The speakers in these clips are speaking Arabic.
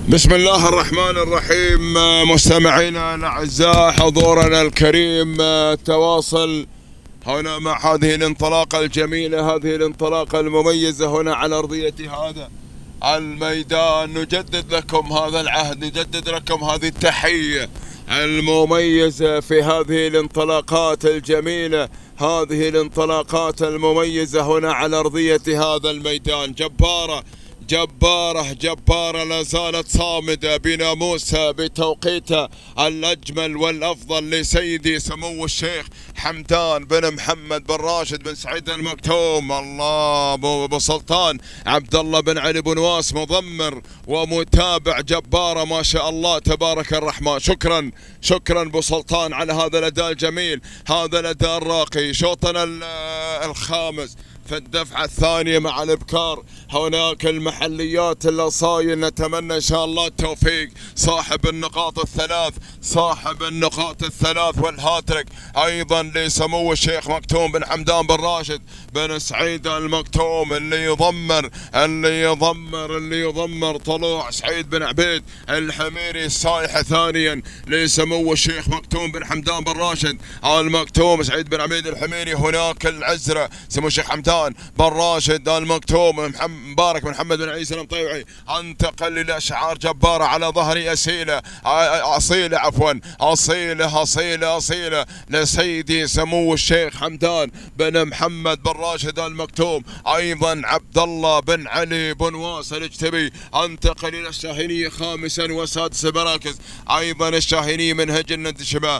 بسم الله الرحمن الرحيم. مستمعينا الأعزاء، حضورنا الكريم، تواصل هنا مع هذه الانطلاقة الجميلة، هذه الانطلاقة المميزة هنا على أرضية هذا الميدان. نجدد لكم هذا العهد، نجدد لكم هذه التحية المميزة في هذه الانطلاقات الجميلة، هذه الانطلاقات المميزة هنا على أرضية هذا الميدان. جبارة جبارة جبارة، لا زالت صامدة بناموسها بتوقيتها الأجمل والأفضل لسيدي سمو الشيخ حمدان بن محمد بن راشد بن سعيد المكتوم. الله، ابو سلطان عبد الله بن علي بن واس، مضمر ومتابع. جبارة ما شاء الله تبارك الرحمن. شكرا شكرا ابو سلطان على هذا الأداء الجميل، هذا الأداء الراقي. شوطنا الخامس في الدفعة الثانية مع الإبكار. هناك المحليات الأصايل، نتمنى إن شاء الله التوفيق. صاحب النقاط الثلاث، صاحب النقاط الثلاث والهاتريك أيضا لسمو الشيخ مكتوم بن حمدان بن راشد بن سعيد المكتوم، اللي يضمر طلوع سعيد بن عبيد الحميري السايحة ثانيا لسمو الشيخ مكتوم بن حمدان بن راشد المكتوم سعيد بن عبيد الحميري. هناك العزرة سمو الشيخ حمدان بن راشد المكتوم مبارك بن محمد بن عيسى المطيعي. انتقل الى اشعار جبارة على ظهر اصيلة اصيلة لسيدي سمو الشيخ حمدان بن محمد بن راشد المكتوم. ايضا عبد الله بن علي بن واس الاجتبي. انتقل الى الشاهينية خامسا وسادس مراكز. ايضا الشاهينية من هجن الشباب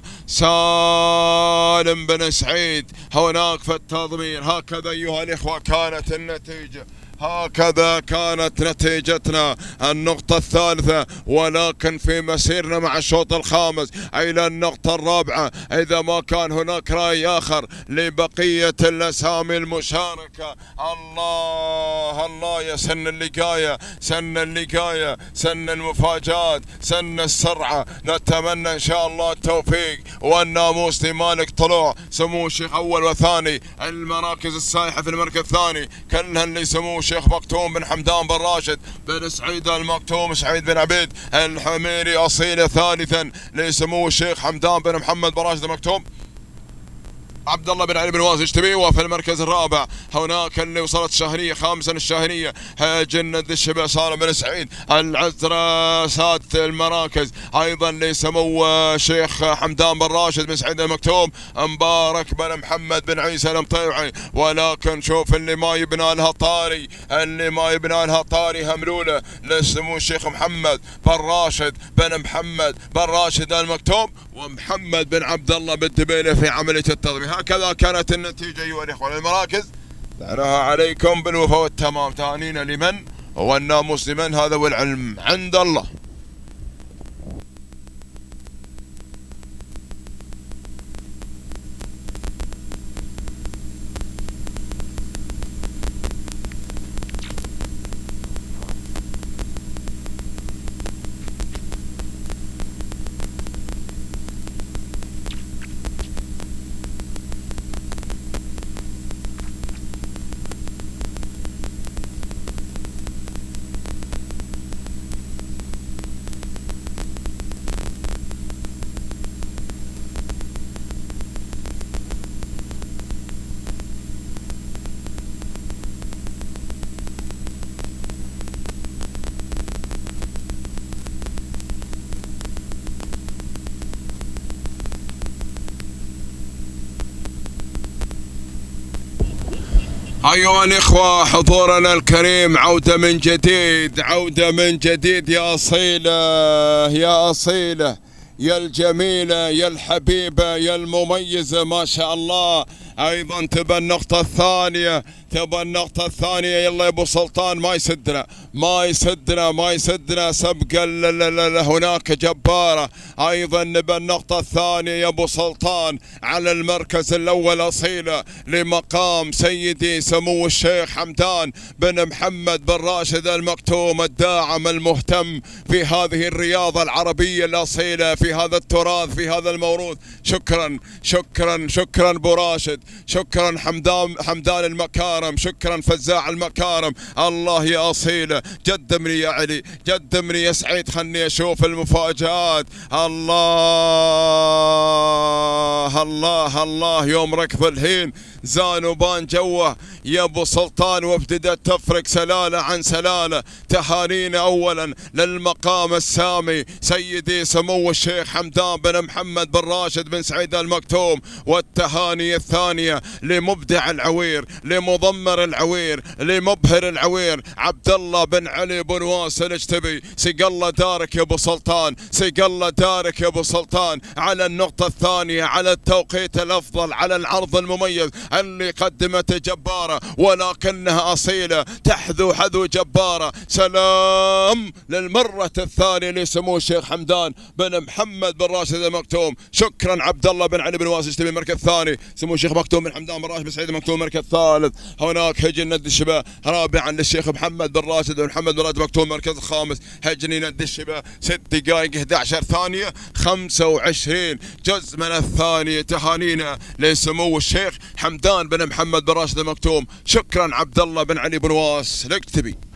سالم بن سعيد هناك في التضمين. هكذا ايها الإخوة كانت النتيجة، هكذا كانت نتيجتنا. النقطة الثالثة، ولكن في مسيرنا مع الشوط الخامس إلى النقطة الرابعة، إذا ما كان هناك رأي آخر لبقية الأسامي المشاركة. الله يا سن اللقاية، سن المفاجآت، سن السرعة. نتمنى إن شاء الله التوفيق والناموس لمالك طلوع سمو الشيخ أول وثاني. المراكز السايحة في المركز الثاني كلها اللي سمو الشيخ مكتوم بن حمدان بن راشد بن سعيد المكتوم سعيد بن عبيد الحميري أصيلة. ثالثا لسمو الشيخ حمدان بن محمد بن راشد المكتوم عبد الله بن علي بن واس اجتبي. وفي المركز الرابع هناك اللي وصلت الشاهينية خامسا الشاهينية جنة الشباب سالم بن سعيد العزرة. سادس المراكز ايضا لسمو الشيخ حمدان بن راشد بن سعيد المكتوم مبارك بن محمد بن عيسى المطيعي. ولكن شوف اللي ما يبنى لها طاري هملوله لسمو الشيخ محمد بن راشد بن محمد بن راشد المكتوم ومحمد بن عبد الله بن دبيله في عملية التضمين. هكذا كانت النتيجة أيها الإخوة. المراكز دعنا عليكم بالوفاء والتمام. تهانينا لمن والناموس لمن، هذا والعلم عند الله. أيها الإخوة، حضورنا الكريم، عودة من جديد يا أصيلة يا الجميلة يا الحبيبة يا المميزة ما شاء الله. أيضا تبى النقطة الثانية يلا يا أبو سلطان، ما يسدنا سبق هناك جبارة. أيضا نبى النقطة الثانية يا أبو سلطان على المركز الأول أصيلة لمقام سيدي سمو الشيخ حمدان بن محمد بن راشد المكتوم، الداعم المهتم في هذه الرياضة العربية الأصيلة، في هذا التراث، في هذا الموروث. شكرا أبو راشد، شكرا حمدان المكارم. المكارم، شكرا فزاع المكارم. الله يا أصيلة، قدمني يا علي، قدمني يا سعيد، خلني أشوف المفاجآت. الله الله الله، يوم ركض الهين زان وبان جوه يا ابو سلطان، وابتدت تفرق سلاله عن سلاله. تهانينا اولا للمقام السامي سيدي سمو الشيخ حمدان بن محمد بن راشد بن سعيد المكتوم، والتهاني الثانيه لمبدع العوير، لمضمر العوير، لمبهر العوير، عبد الله بن علي بن واصل اجتبي. سق الله دارك يا ابو سلطان، سق الله دارك يا ابو سلطان، على النقطه الثانيه، على التوقيت الافضل، على العرض المميز اللي قدمته جبارة ولكنها أصيلة تحذو حذو جبارة. سلام للمرة الثانية لسمو الشيخ حمدان بن محمد بن راشد المكتوم. شكرا عبد الله بن علي بن واسع يجتبي المركز الثاني، سمو الشيخ مكتوم بن حمدان بن راشد بن سعيد المكتوم المركز الثالث. هناك هجن ند الشباب رابعا للشيخ محمد بن راشد بن محمد بن راشد المكتوم المركز الخامس. هجني ند الشباب 6 دقائق 11 ثانية 25 جزء من الثانية. تهانينا لسمو الشيخ حمدان بن محمد بن راشد المكتوم. شكرا عبد الله بن علي بن واس الاكتبي.